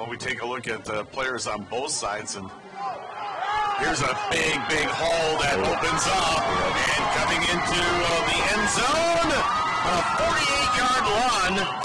Well, we take a look at the players on both sides, and here's a big, big hole that opens up, and coming into the end zone, a 48-yard run.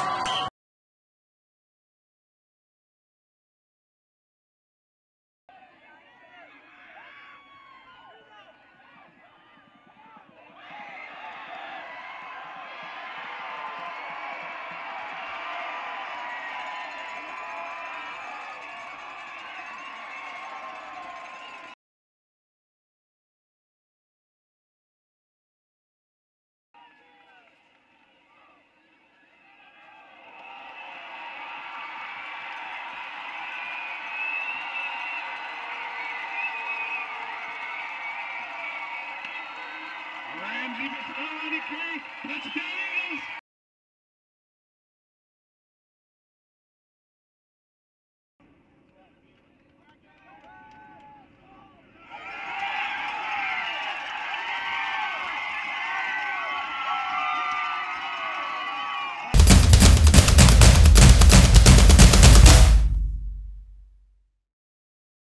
Ramsey Bousseau, touchdown!